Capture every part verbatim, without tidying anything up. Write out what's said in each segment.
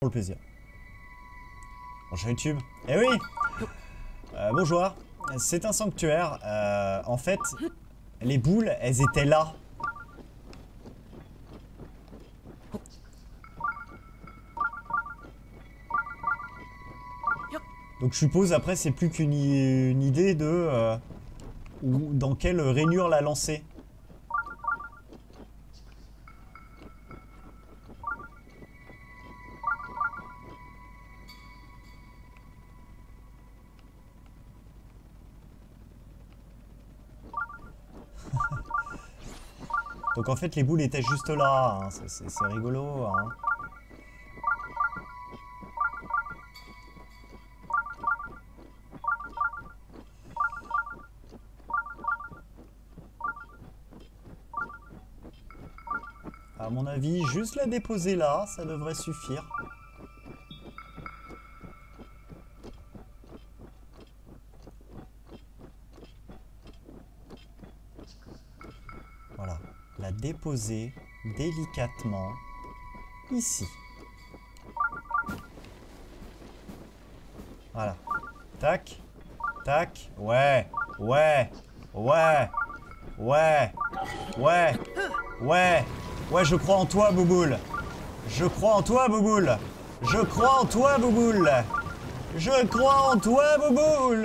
Pour le plaisir. Bonjour YouTube. Eh oui euh, Bonjour. C'est un sanctuaire. Euh, en fait, les boules, elles étaient là. Donc je suppose après c'est plus qu'une une idée de euh, où, dans quelle rainure la lancer. Donc en fait les boules étaient juste là, hein. C'est rigolo. Hein. À mon avis, juste la déposer là, ça devrait suffire. Voilà, la déposer délicatement ici. Voilà. Tac, tac, ouais, ouais, ouais, ouais, ouais, ouais. Ouais, je crois en toi, Bouboule. Je crois en toi, Bouboule. Je crois en toi, Bouboule. Je crois en toi, Bouboule.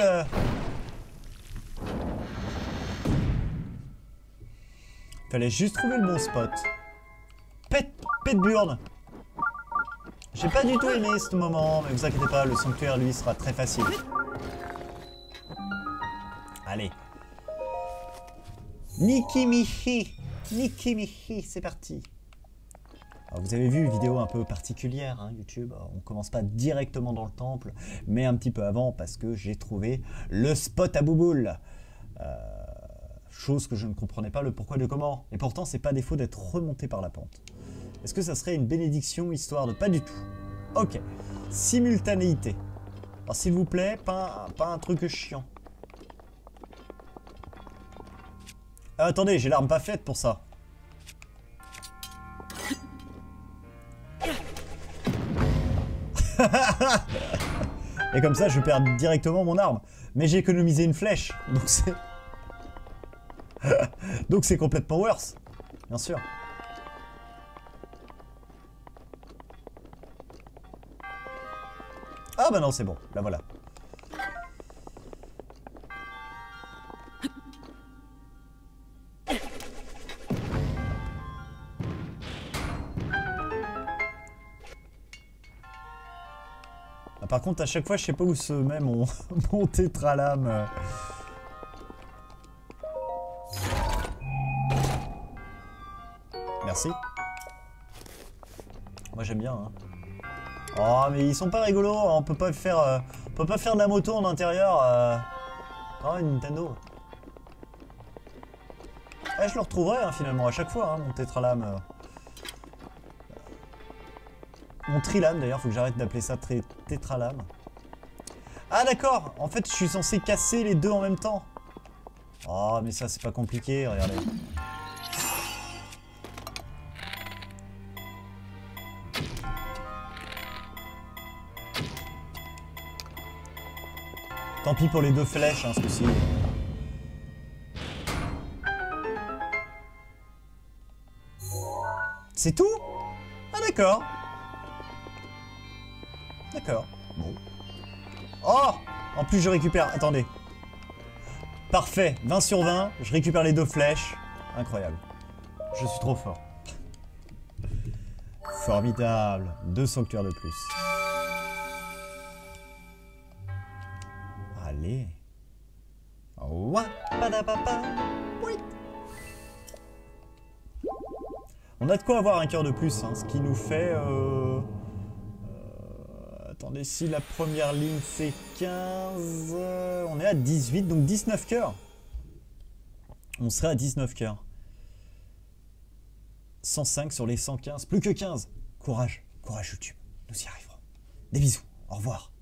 Fallait juste trouver le bon spot. Pète, pète burne. J'ai pas du tout aimé ce moment, mais vous inquiétez pas, le sanctuaire, lui, sera très facile. Allez. Niki Mihi. Niki Mihi, c'est parti. Alors vous avez vu une vidéo un peu particulière, hein, YouTube. Alors, on commence pas directement dans le temple, mais un petit peu avant parce que j'ai trouvé le spot à Bouboule. Euh, chose que je ne comprenais pas le pourquoi de comment. Et pourtant, c'est pas défaut d'être remonté par la pente. Est-ce que ça serait une bénédiction histoire de pas du tout? Ok. Simultanéité. Alors s'il vous plaît, pas, pas un truc chiant. Ah, attendez, j'ai l'arme pas faite pour ça. Et comme ça, je perds directement mon arme. Mais j'ai économisé une flèche, donc c'est... donc c'est complètement worse. Bien sûr. Ah bah non, c'est bon. Là, voilà. Par contre, à chaque fois, je sais pas où se met mon, mon tétralame. Merci. Moi, j'aime bien. Hein. Oh, mais ils sont pas rigolos. On peut pas faire, euh, on peut pas faire de la moto en intérieur. Euh... Oh, une Nintendo. Ah, je le retrouverai hein, finalement à chaque fois, hein, mon tétralame. Euh... Mon trilame d'ailleurs, faut que j'arrête d'appeler ça tétralame. Ah d'accord, en fait je suis censé casser les deux en même temps. Oh mais ça c'est pas compliqué, regardez. Tant pis pour les deux flèches, hein, ce coup-ci. C'est tout? Ah d'accord. D'accord. Bon. Oh! En plus, je récupère... Attendez. Parfait. vingt sur vingt. Je récupère les deux flèches. Incroyable. Je suis trop fort. Formidable. Deux sanctuaires de plus. Allez. Ouah. Padapapa. Oui. On a de quoi avoir un cœur de plus, hein, ce qui nous fait... Euh... Attendez, si la première ligne c'est quinze, euh, on est à dix-huit, donc dix-neuf cœurs. On serait à dix-neuf cœurs. cent cinq sur les cent quinze, plus que quinze. Courage, courage YouTube, nous y arriverons. Des bisous, au revoir.